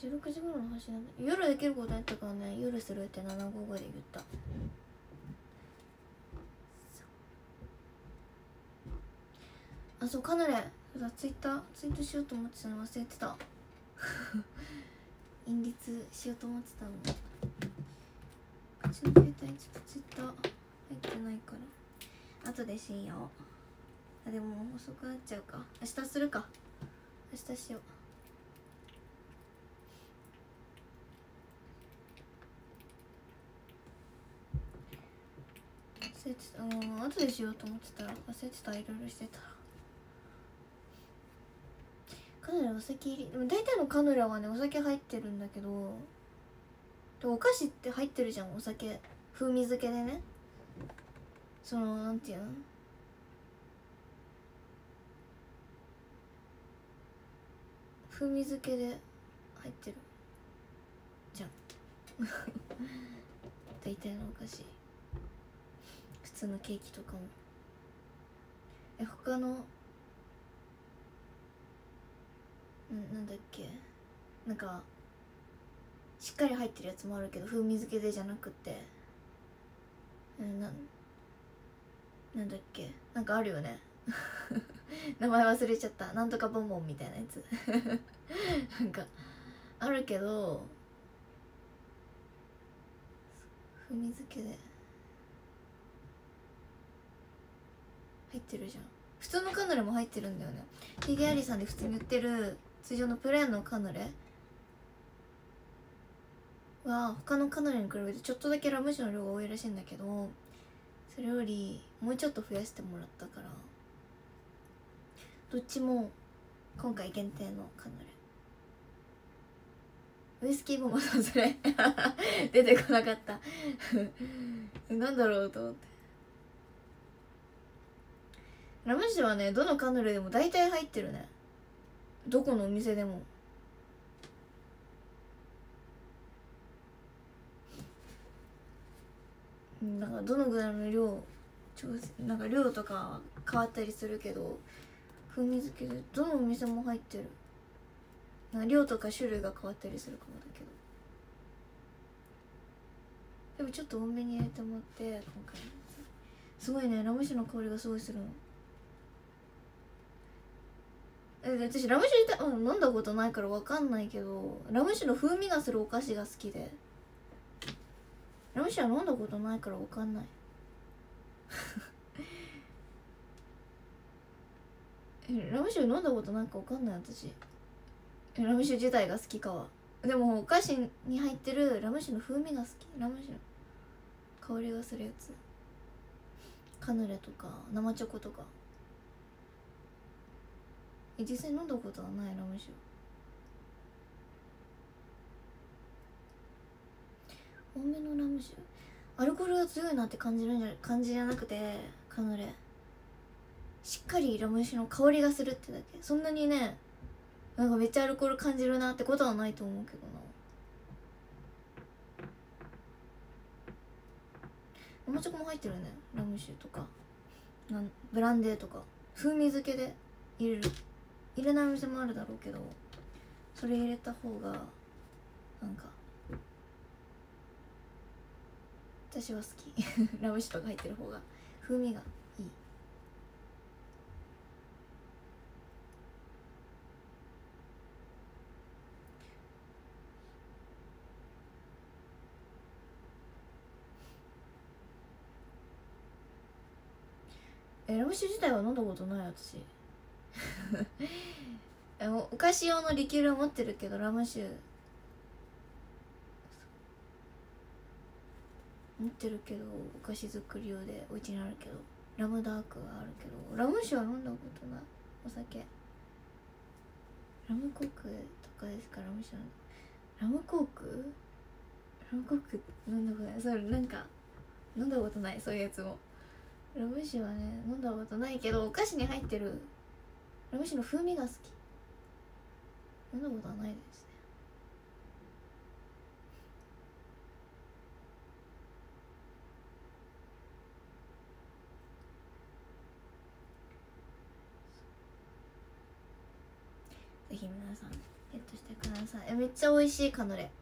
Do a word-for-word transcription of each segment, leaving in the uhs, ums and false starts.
じゅうろくじ頃の話なんだ。夜できることやったからね、夜するってななごごで言った。あ、そう、カヌレツイッターツイートしようと思ってたの忘れてた印律しようと思ってたの。うちの携帯ちょっとツイッター入ってないから後でしよう。あ、でも遅くなっちゃうか。明日するか。明日しよう。忘れてた。うん、後でしようと思ってたら忘れてた。いろいろしてた。カヌレお酒入り、でも大体のカヌレはねお酒入ってるんだけど、でお菓子って入ってるじゃん、お酒風味付けでね。そのなんていうの、風味付けで入ってるじゃん大体のお菓子、普通のケーキとかも。え、他のな, なんだっけなんかしっかり入ってるやつもあるけど風味付けでじゃなくて、ななんだっけなんかあるよね名前忘れちゃった。なんとかボンボンみたいなやつなんかあるけど風味付けで入ってるじゃん。普通のカヌレも入ってるんだよね。ヒゲアリさんで普通に売ってる通常のプレーンのカヌレは他のカヌレに比べてちょっとだけラム酒の量が多いらしいんだけど、それよりもうちょっと増やしてもらったから、どっちも今回限定のカヌレ。ウイスキーボンボンさん、それ出てこなかったなんだろうと思って。ラム酒はねどのカヌレでも大体入ってるね、どこのお店でも。なんかどのぐらいの量調整、なんか量とか変わったりするけど、風味付けでどのお店も入ってる。なんか量とか種類が変わったりするかもだけど、でもちょっと多めに入れてもらって。今回すごいね、ラム酒の香りがすごいするの。え、私ラム酒自体、うん、飲んだことないから分かんないけど、ラム酒の風味がするお菓子が好きで、ラム酒は飲んだことないから分かんないえ、ラム酒飲んだことないか分かんない私。え、ラム酒自体が好きかは。でもお菓子に入ってるラム酒の風味が好き。ラム酒の香りがするやつ、カヌレとか生チョコとか。え、実際飲んだことはないラム酒。多めのラム酒、アルコールが強いなって感じるんじゃ感じじゃなくて、カヌレしっかりラム酒の香りがするってだけ。そんなにねなんかめっちゃアルコール感じるなってことはないと思うけどな。生チョコも入ってるね、ラム酒とかなんブランデーとか風味付けで入れる。入れないお店もあるだろうけど、それ入れた方がなんか私は好きラム酒とか入ってる方が風味がいい。え、ラム酒自体は飲んだことない私お菓子用のリキュールは持ってるけど、ラム酒持ってるけどお菓子作り用でお家にあるけど、ラムダークはあるけどラム酒は飲んだことない。お酒ラムコークとかですか。ラム酒ラムコークラムコーク飲んだことない。それなんか飲んだことない、そういうやつも。ラム酒はね飲んだことないけど、お菓子に入ってるラム酒の風味が好き。飲んだことはないですね。ぜひ皆さんゲットしてください。えめっちゃ美味しいカヌレ、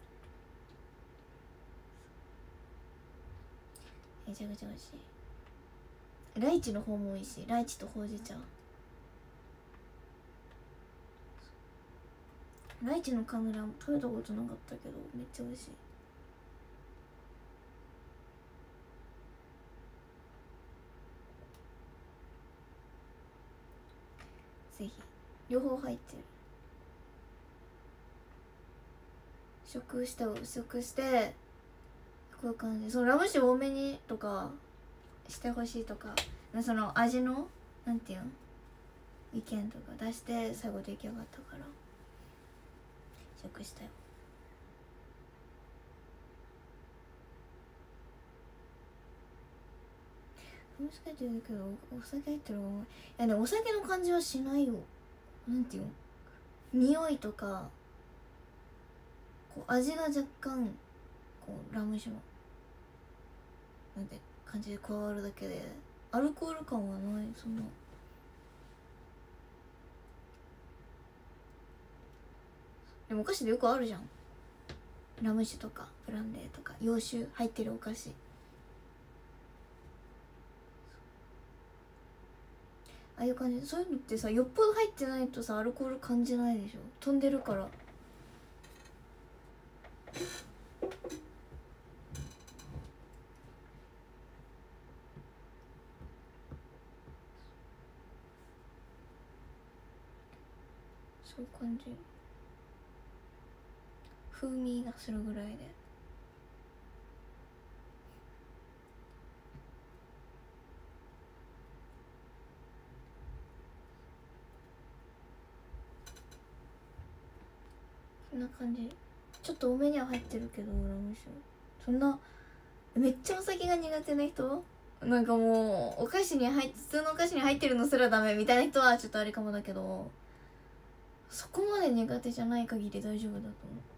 めちゃくちゃ美味しい。ライチの方も美味しい。ライチとほうじ茶。ライチのカヌレは食べたことなかったけどめっちゃ美味しい。ぜひ両方入ってる。食して食してこういう感じ。そのラム酒多めにとかしてほしいとか、その味のなんていうの意見とか出して最後出来上がったから食したよ。難しいけどお酒入ってる方がいやね、お酒の感じはしないよ。なんていうの匂いとかこう味が若干こうラム酒のなんて感じで加わるだけでアルコール感はない。そんなでもお菓子でよくあるじゃん、ラム酒とかブランデーとか洋酒入ってるお菓子。ああいう感じ。そういうのってさよっぽど入ってないとさアルコール感じないでしょ、飛んでるから。そういう感じ、風味がするぐらいで。こんな感じ。ちょっと多めには入ってるけどラム酒そんなめっちゃお酒が苦手な人、なんかもうお菓子に入っ普通のお菓子に入ってるのすらダメみたいな人はちょっとあれかもだけど、そこまで苦手じゃない限り大丈夫だと思う。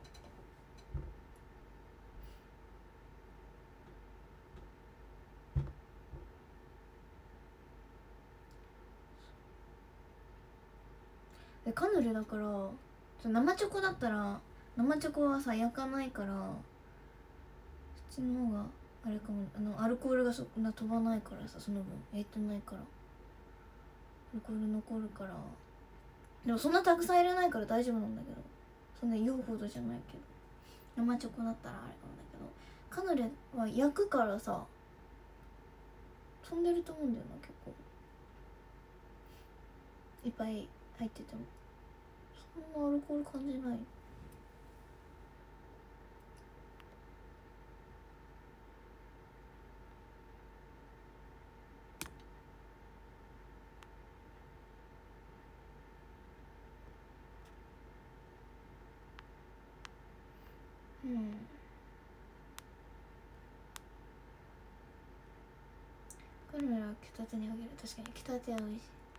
でカヌレだから生チョコだったら生チョコはさ焼かないからそっちの方があれかも。あのアルコールがそんな飛ばないからさ、その分焼いてないからアルコール残るから。でもそんなたくさん入れないから大丈夫なんだけど、そんな酔うほどじゃないけど。生チョコだったらあれかもだけど、カヌレは焼くからさ飛んでると思うんだよな。結構いっぱい入っててもそんなアルコール感じない。うん。カヌレは焼きたてにあげる。確かに焼きたては美味しい。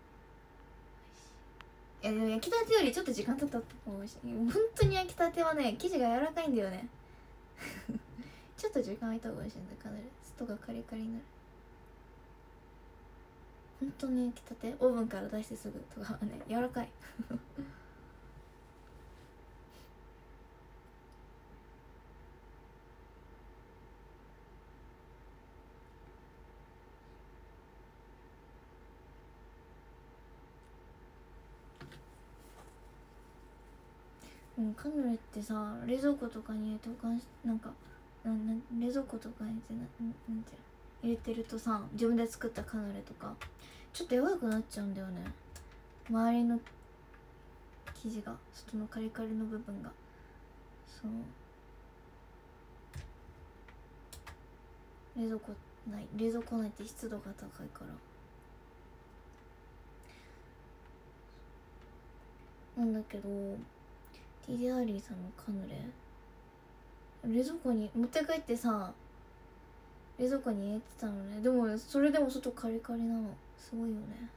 いやでも焼きたてよりちょっと時間経った方が美味しい。本当に焼きたてはね生地が柔らかいんだよねちょっと時間空いた方が美味しいんだ。カヌレ外がカリカリになる。本当に焼きたてオーブンから出してすぐとかはね柔らかいうん、カヌレってさ冷蔵庫とかに入れて保管しなんかなんなん冷蔵庫とかに入れてななんて入れてるとさ自分で作ったカヌレとかちょっと弱くなっちゃうんだよね。周りの生地が外のカリカリの部分がそう冷蔵庫ない冷蔵庫内って湿度が高いからなんだけど ティーディー アーリーさんのカヌレ冷蔵庫に持って帰ってさ冷蔵庫に入れてたのね。でもそれでも外カリカリなのすごいよね。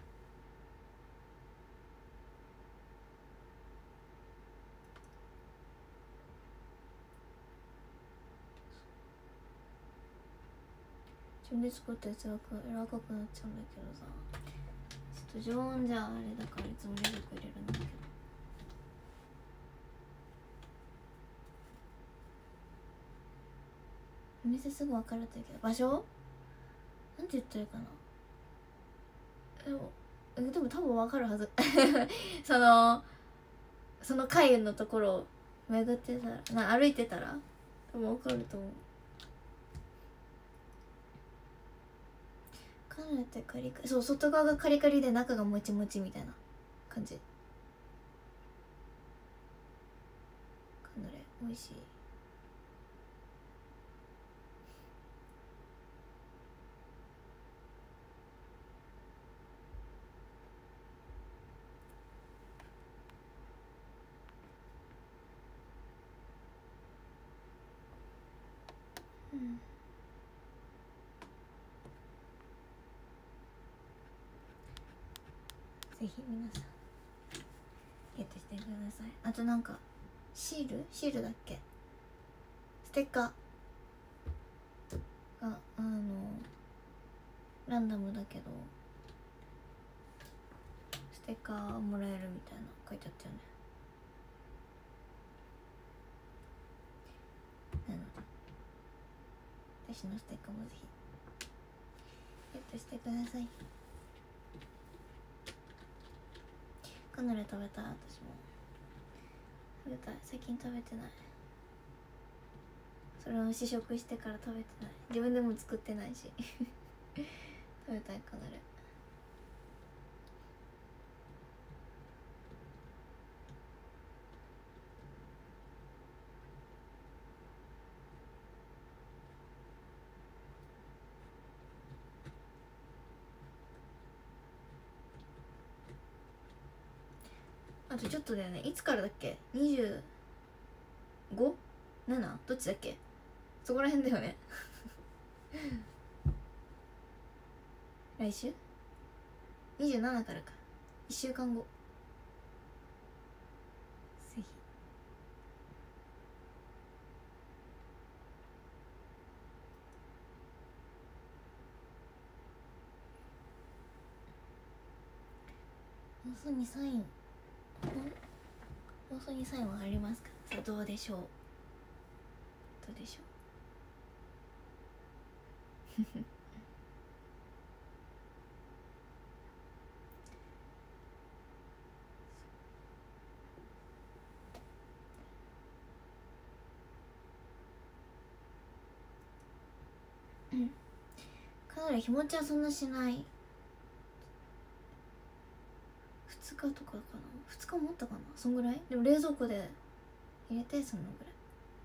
自分で作ったやつが柔らかくなっちゃうんだけどさちょっと常温じゃあれだからいつも冷蔵庫入れるんだけど店すぐ分かるって言うけど、場所なんて言ったらいいかな。でもでも多分分かるはずそのその海運のところを巡ってたらな、歩いてたら多分分かると思う。カヌレってカリカリ、そう、外側がカリカリで中がもちもちみたいな感じ。カヌレ美味しい。うん、ぜひ皆さんゲットしてください。あとなんかシールシールだっけ、ステッカーがあのランダムだけどステッカーもらえるみたいな書いてあったよね。なので私のステッカーもぜひゲットしてください。カヌレ食べたい。私も食べたい。最近食べてない。それを試食してから食べてない。自分でも作ってないし食べたいカヌレ。あとちょっとだよね。いつからだっけ。 にじゅうご？ なな？ どっちだっけ。そこら辺だよね来週にじゅうななからか。いっしゅうかんご。ぜひ放送にサイン放送にサインはありますか。さあどうでしょうどうでしょううん、かなり日持ちはそんなしない。ふつかとかかな。ふつかもったかな。そんぐらい。でも冷蔵庫で入れてそのぐらい。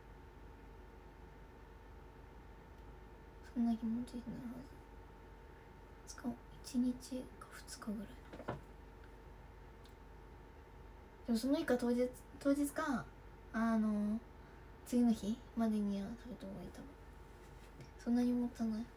そんな日持ちしないはず。ふつか、いちにちかふつかぐらい。でもその日か当日当日かあの次の日までには食べた方がいい。多分そんなに持たないと思う。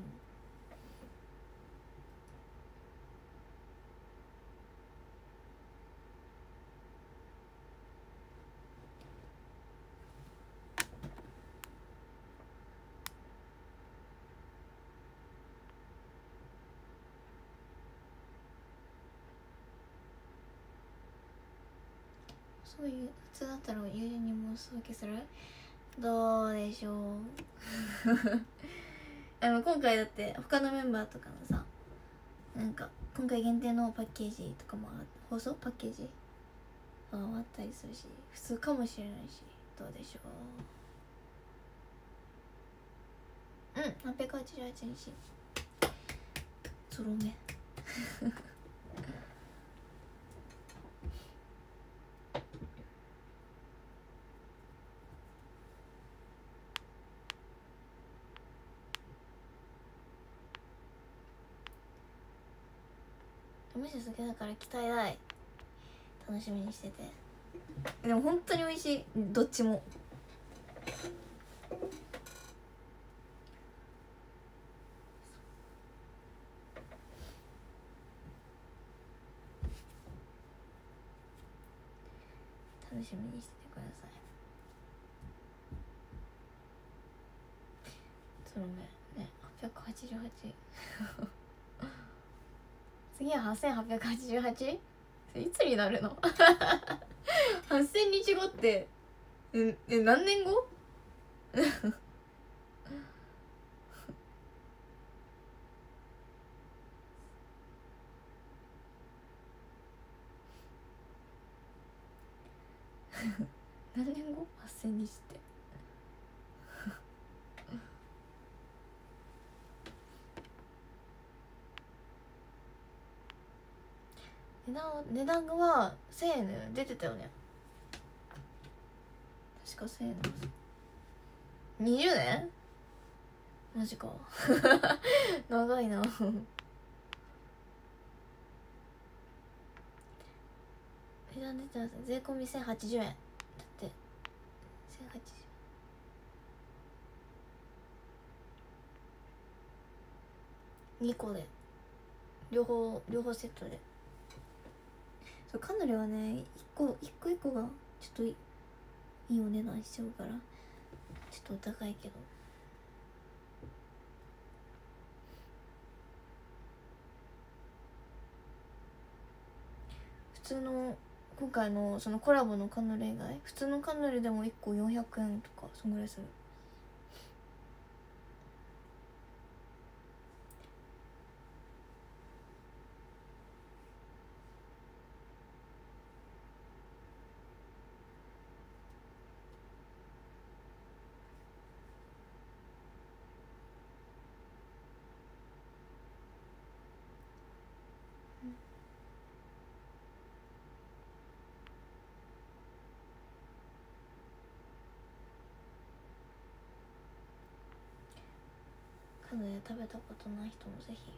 そういう普通だったら友人にもお裾分けする。どうでしょうあの今回だって他のメンバーとかのさ、なんか今回限定のパッケージとかも放送パッケージがあったりするし、普通かもしれないし、どうでしょう。うん、はっぴゃくはちじゅうはちにちゾロ目むしろ好きだから期待大、楽しみにしてて。でも本当に美味しい、どっちも。楽しみにしててください。ゾロ目ね、はっぴゃくはちじゅうはち次ははっせんはっぴゃくはちじゅうはち？ いつになるのはっせんにちごってええ何年後何年後はっせんにちって値段値段はせんえんで出てたよね。確かせんえんです。にじゅうねんマジか長いな値段出てます。税込みせんはちじゅうえんだってせんはちじゅうにこで両方両方セットで。そうカヌレはね一個一個一個がちょっといいお値段しちゃうからちょっとお高いけど、普通の今回のそのコラボのカヌレ以外普通のカヌレでもいっこよんひゃくえんとかそんぐらいする。カヌレ食べたことない人もぜひ。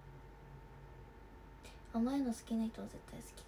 甘いの好きな人は絶対好きだね。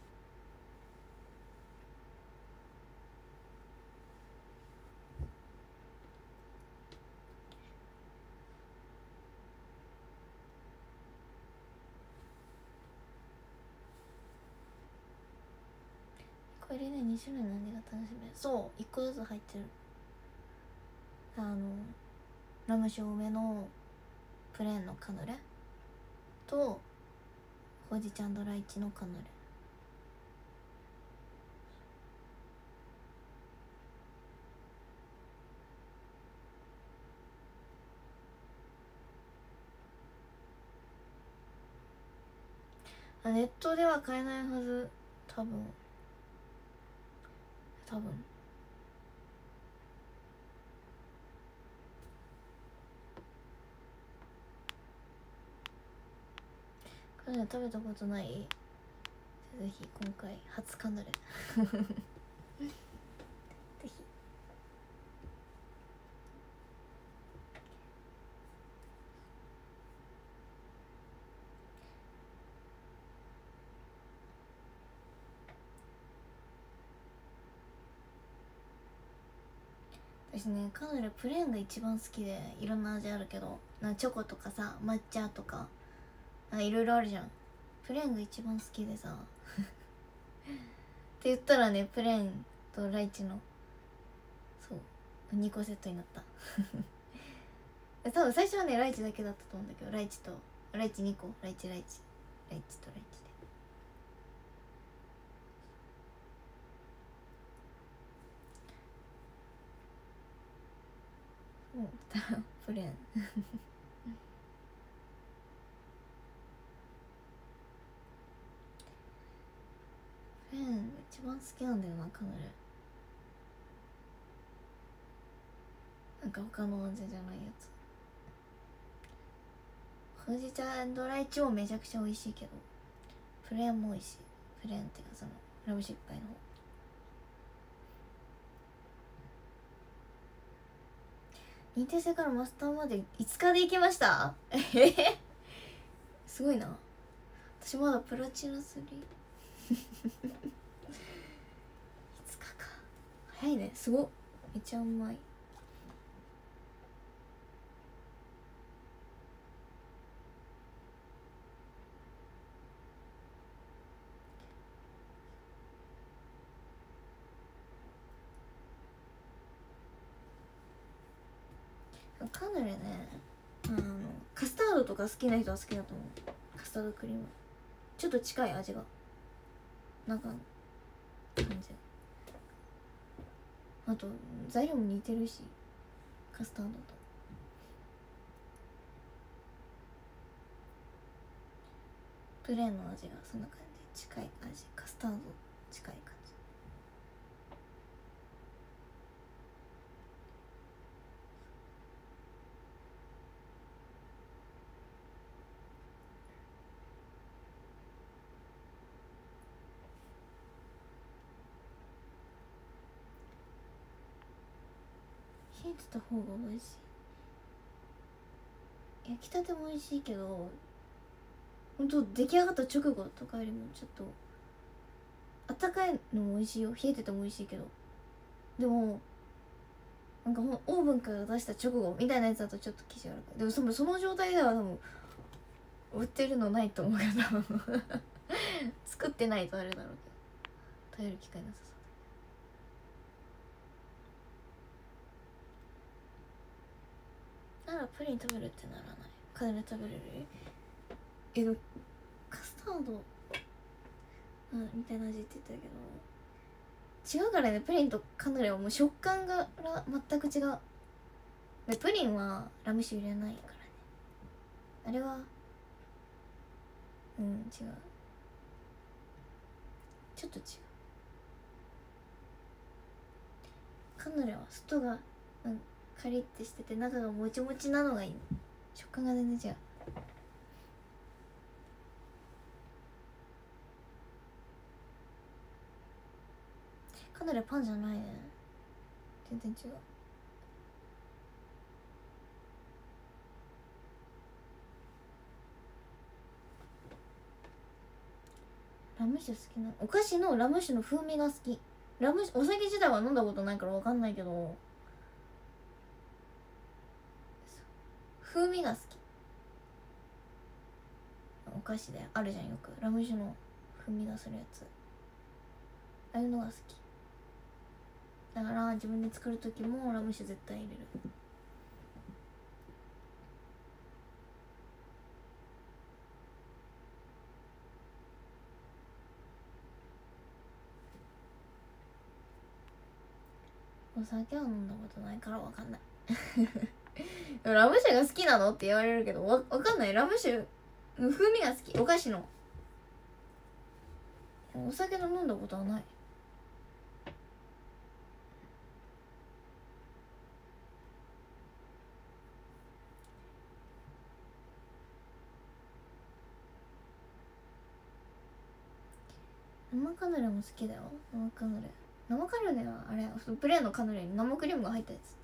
これでに種類の味が楽しめる。そういっこずつ入ってる。あのラム酒多めのプレーンのカヌレとほうじ茶ライチのカヌレ。あネットでは買えないはず。多分多分カヌレ食べたことない？ぜひ今回初カヌレぜひ。私ねカヌレプレーンが一番好きで、いろんな味あるけどなチョコとかさ抹茶とかいろいろあるじゃん。プレーンが一番好きでさって言ったらねプレーンとライチのそうにこセットになった多分最初はねライチだけだったと思うんだけど、ライチとライチにこライチライチライチとライチでうんプレーンプレーンが一番好きなんだよなカヌレ。なんか他の味じゃないやつ。ほうじ茶ライチもめちゃくちゃ美味しいけどプレーンも美味しい。プレーンっていうかそのラム酒いっぱいの方。認定制からマスターまでいつかで行きました。えへへすごいな。私まだプラチナスリーいつかか早いね。すごっめっちゃうまい。カヌレねあのカスタードとか好きな人は好きだと思う。カスタードクリームちょっと近い味がなんか感じ。あと材料も似てるしカスタードとプレーンの味がそんな感じ。近い味カスタード近い感じ。 冷えてた方が美味しい。焼きたても美味しいけど、ほんと出来上がった直後とかよりもちょっとあったかいのも美味しいよ。冷えてても美味しいけど、でもなんかほんオーブンから出した直後みたいなやつだとちょっと生地柔らかい。でもそのその状態では多分売ってるのないと思うけど作ってないとあれだろうけど、食べる機会なさそうならプリン食べるってならない。カヌレ食べれる。えでもカスタードうんみたいな味って言ってたけど違うからね。プリンとカヌレはもう食感が全く違う。でプリンはラム酒入れないからね。あれはうん違う、ちょっと違う。カヌレは外がなんカリッてしてて中がもちもちなのがいい。食感が全然違う。カヌレパンじゃないね、全然違う。ラム酒好きなお菓子のラム酒の風味が好き。ラム酒お酒自体は飲んだことないから分かんないけど風味が好き。お菓子であるじゃんよくラム酒の風味がするやつ、ああいうのが好きだから自分で作る時もラム酒絶対入れる。お酒は飲んだことないから分かんないラム酒が好きなのって言われるけどわ分かんない。ラム酒風味が好き。お菓子のお酒の飲んだことはない。生カヌレも好きだよ。生カヌレ生カヌレはあれプレーンのカヌレに生クリームが入ったやつ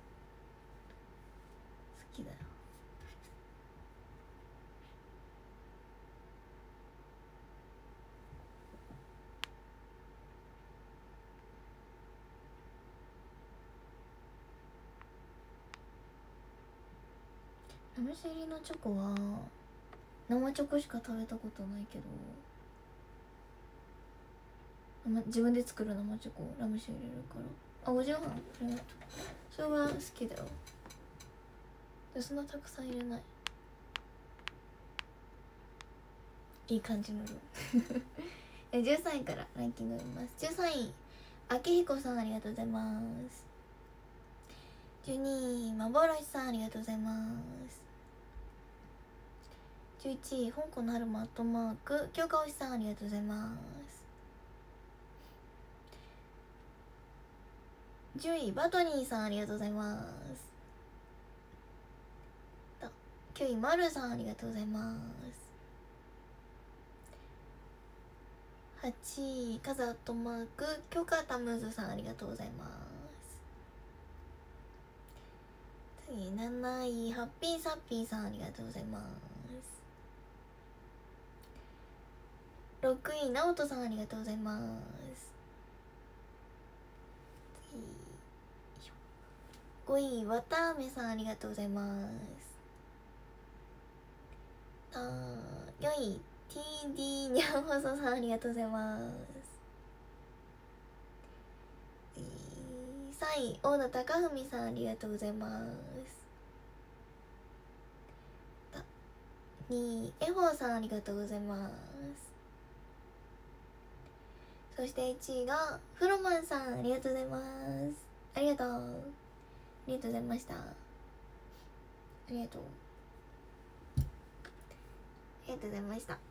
好きだよ。ラム酒入りのチョコは生チョコしか食べたことないけど、自分で作る生チョコラム酒入れるから。あ、ごじはんありがとう。それは好きだよ。でそんなたくさん入れない。いい感じの量じゅうさんいからランキング読みます。じゅうさんいあきひこさんありがとうございます。じゅうにいまぼろしさんありがとうございます。じゅういちい香港の春マットマーク京香推しさんありがとうございます。じゅういバトニーさんありがとうございます。きゅういまるさんありがとうございます。はちいカザトマークキョカタムズさんありがとうございます。次なないハッピーサッピーさんありがとうございます。ろくいナオトさんありがとうございます。次ごいわたあめさんありがとうございます。あよんい ティーディー ニャンホソさんありがとうございます。さんい大野貴文さんありがとうございます。にいエホーさんありがとうございます。そしていちいがフロマンさんありがとうございます。ありがとうありがとうございました。ありがとうありがとうございました。あ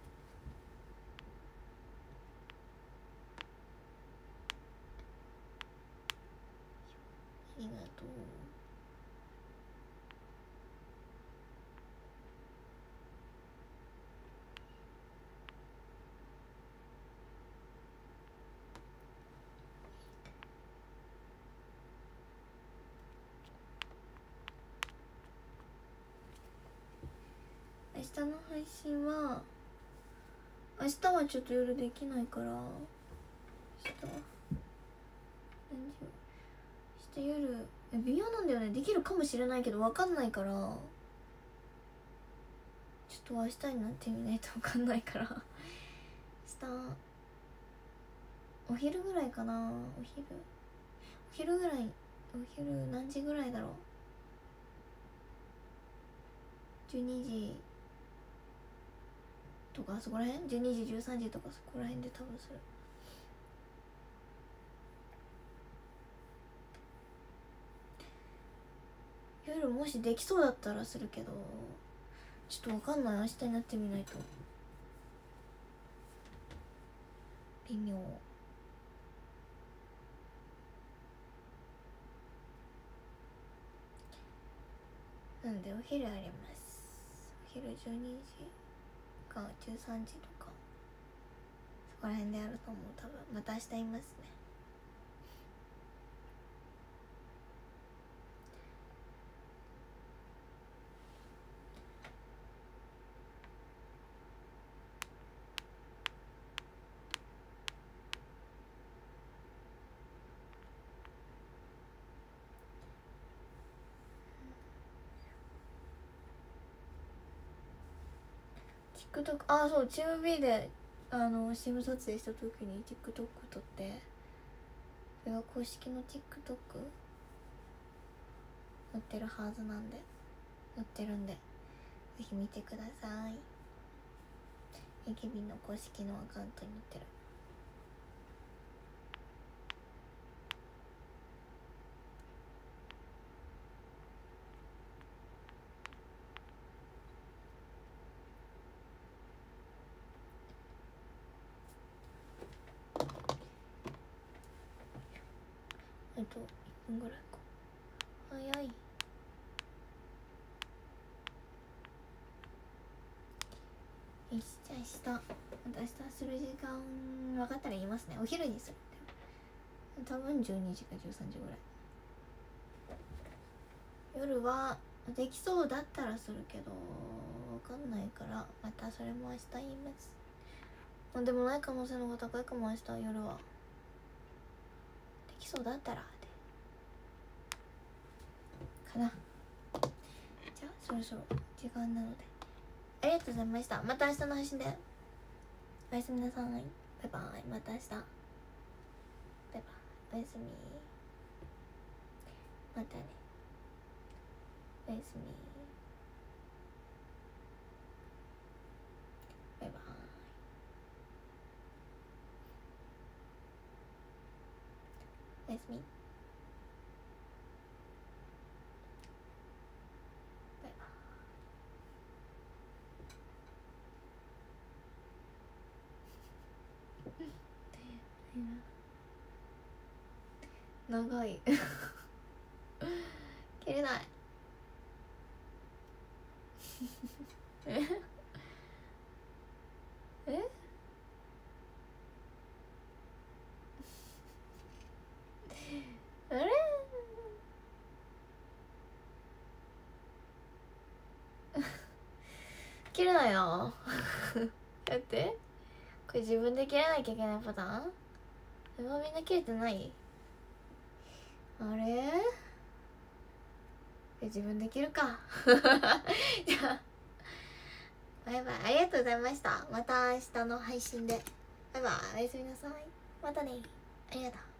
りがとう。 日の配信は明日はちょっと夜できないから、明日は何時、明日夜微妙なんだよね。できるかもしれないけど分かんないから、ちょっと明日になってみないと分かんないから明日お昼ぐらいかな。お昼お昼ぐらい、お昼何時ぐらいだろう。じゅうにじとかそこら辺、じゅうにじじゅうさんじとかそこら辺で多分する。夜もしできそうだったらするけど、ちょっと分かんない。明日になってみないと微妙。なんでお昼あります。お昼じゅうにじかじゅうさんじとかそこら辺でやると思う。多分また明日いますね。TikTok、 あ、そう、チーム B であの シーエム 撮影した時に TikTok 撮って、それが公式の TikTok 載ってるはずなんで、載ってるんでぜひ見てください。 エーケービー の公式のアカウントに載ってる。あといっぷんぐらいか。早い。よし、じゃあ明日、また明日する時間分かったら言いますね。お昼にする。多分じゅうにじかじゅうさんじぐらい。夜はできそうだったらするけど分かんないから、またそれも明日言います。でもない可能性の方が高いかも。明日夜はできそうだったらでかな。じゃあそろそろ時間なのでありがとうございました。また明日の配信でおやすみなさい。バイバイ。また明日。バイバイ。おやすみ。またね。おやすみ。バイバイ。おやすみ。バイバイ。長い切れないええあれ切れないなだってこれ自分で切らなきゃいけないパターン。でもみんな切れてない。あれ自分で切るかじゃあバイバイ。ありがとうございました。また明日の配信でバイバイ。おやすみなさい。またね。ありがとう。